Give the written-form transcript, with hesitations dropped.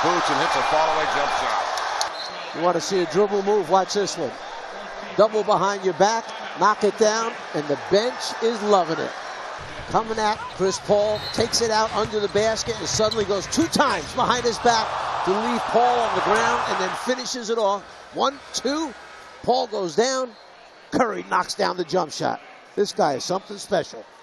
boots and hits a fallaway jump shot. You want to see a dribble move? Watch this one. Double behind your back, knock it down, and the bench is loving it. Coming at Chris Paul, takes it out under the basket, and suddenly goes 2 times behind his back to leave Paul on the ground, and then finishes it off. 1, 2, Paul goes down, Curry knocks down the jump shot. This guy is something special.